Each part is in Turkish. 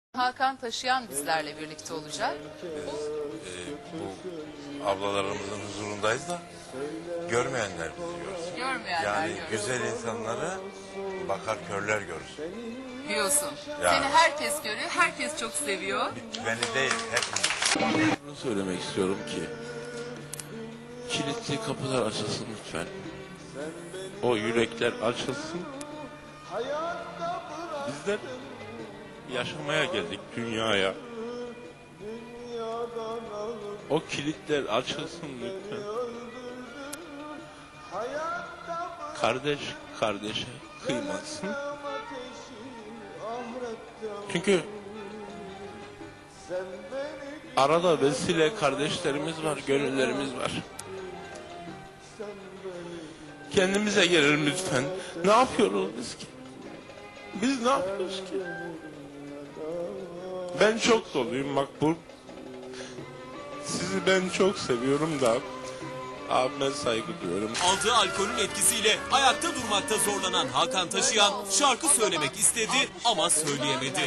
Hakan Taşıyan bizlerle birlikte olacak. Bu ablalarımızın huzurundayız da görmeyenler bizi görsün. Görmeyenler Yani görsün. güzel insanları bakar körler görsün. Diyorsun. Yani. Seni herkes görüyor, herkes çok seviyor. Beni değil, hepimiz. Bunu söylemek istiyorum ki kilitli kapılar açılsın lütfen. O yürekler açılsın. Bizler yaşamaya geldik dünyaya. O kilitler açılsın lütfen. Kardeş kardeşe kıymasın. Çünkü arada vesile kardeşlerimiz var, gönüllerimiz var. Kendimize gelelim lütfen. Ne yapıyoruz biz ki? Biz ne yapıyoruz ki? Ben çok doluyum Makbul. Sizi ben çok seviyorum da abime saygı duyuyorum. Aldığı alkolün etkisiyle ayakta durmakta zorlanan Hakan Taşıyan şarkı söylemek istedi ama söyleyemedi.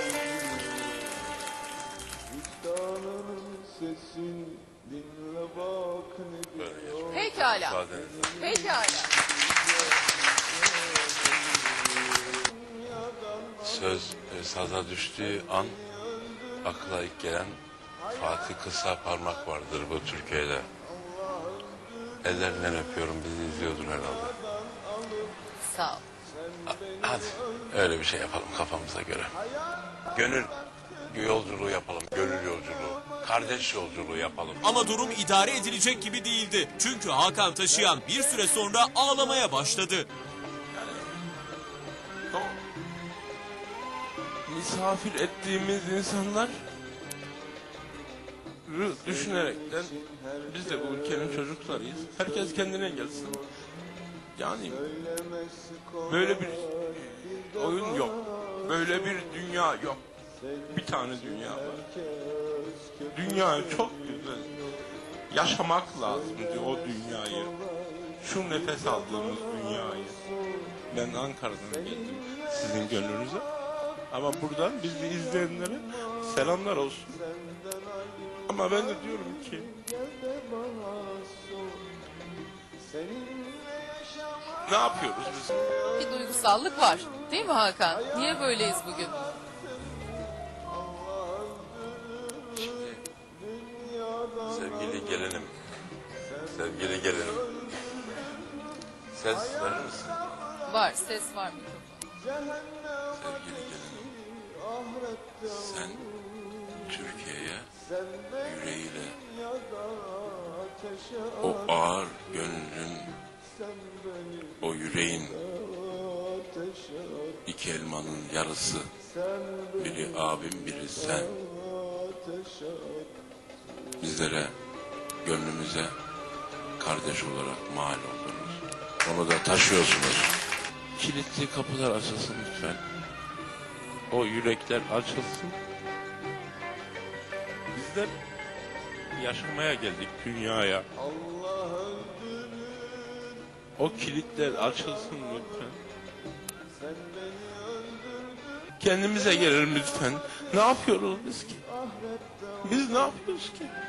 Pekala. Müsaadenizle. Pekala. Söz saza düştüğü an akla ilk gelen Fatih Kısa Parmak vardır bu Türkiye'de. Ellerinden öpüyorum, bizi izliyordur herhalde. Sağ ol. Hadi öyle bir şey yapalım kafamıza göre. Gönül yolculuğu yapalım, gönül yolculuğu. Kardeş yolculuğu yapalım. Ama durum idare edilecek gibi değildi. Çünkü Hakan Taşıyan bir süre sonra ağlamaya başladı. Misafir ettiğimiz insanlar düşünerekten biz de bu ülkenin çocuklarıyız. Herkes kendine gelsin. Yani böyle bir oyun yok. Böyle bir dünya yok. Bir tane dünya var. Dünya çok güzel. Yaşamak lazım diyor o dünyayı. Şu nefes aldığımız dünyayı. Ben Ankara'dan geldim sizin gönlünüze. Ama buradan bizi izleyenlere selamlar olsun. Ama ben de diyorum ki ne yapıyoruz biz? Bir duygusallık var. Değil mi Hakan? Niye böyleyiz bugün? Sevgili gelinim, sevgili gelinim. Ses verir misin? Var, ses var mikrofon. Sevgili gelinim, sen Türkiye'ye yüreğiyle o ağır gönlün, o yüreğin iki elmanın yarısı, biri abim biri sen, bizlere, gönlümüze kardeş olarak mal oldunuz. Onu da taşıyorsunuz. Kilitli kapılar açılsın lütfen. O yürekler açılsın. Bizler yaşamaya geldik dünyaya. O kilitler açılsın lütfen. Kendimize gelelim lütfen. Ne yapıyoruz biz ki? Biz ne yapıyoruz ki?